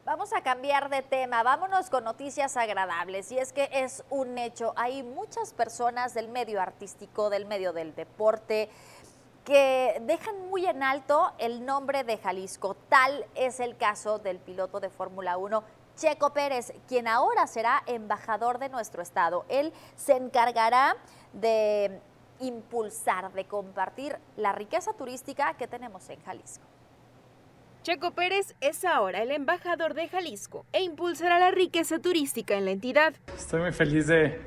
Vamos a cambiar de tema, vámonos con noticias agradables, y es que es un hecho, hay muchas personas del medio artístico, del medio del deporte, que dejan muy en alto el nombre de Jalisco. Tal es el caso del piloto de Fórmula 1, Checo Pérez, quien ahora será embajador de nuestro estado. Él se encargará de impulsar, de compartir la riqueza turística que tenemos en Jalisco. Checo Pérez es ahora el embajador de Jalisco e impulsará la riqueza turística en la entidad. Estoy muy feliz de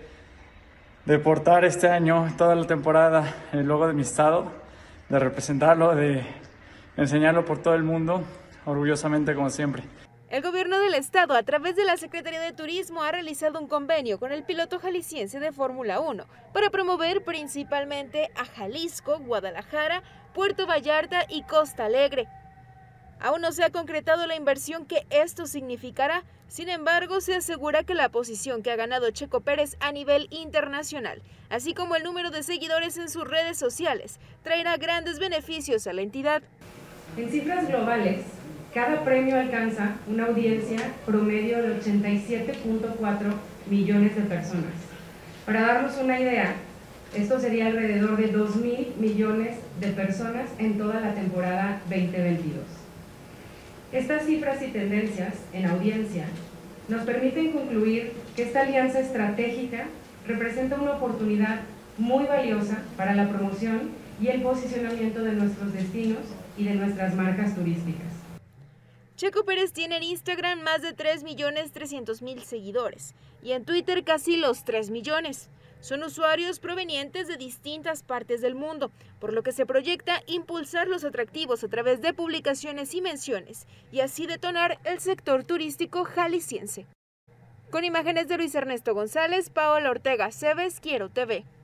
portar este año, toda la temporada, el logo de mi estado, de representarlo, de enseñarlo por todo el mundo, orgullosamente como siempre. El gobierno del estado, a través de la Secretaría de Turismo, ha realizado un convenio con el piloto jalisciense de Fórmula 1 para promover principalmente a Jalisco, Guadalajara, Puerto Vallarta y Costa Alegre. Aún no se ha concretado la inversión que esto significará, sin embargo, se asegura que la posición que ha ganado Checo Pérez a nivel internacional, así como el número de seguidores en sus redes sociales, traerá grandes beneficios a la entidad. En cifras globales, cada premio alcanza una audiencia promedio de 87.4 millones de personas. Para darnos una idea, esto sería alrededor de 2.000 millones de personas en toda la temporada 2022. Estas cifras y tendencias en audiencia nos permiten concluir que esta alianza estratégica representa una oportunidad muy valiosa para la promoción y el posicionamiento de nuestros destinos y de nuestras marcas turísticas. Checo Pérez tiene en Instagram más de 3.300.000 seguidores y en Twitter casi los 3 millones. Son usuarios provenientes de distintas partes del mundo, por lo que se proyecta impulsar los atractivos a través de publicaciones y menciones, y así detonar el sector turístico jalisciense. Con imágenes de Luis Ernesto González, Paola Ortega Cebes, Quiero TV.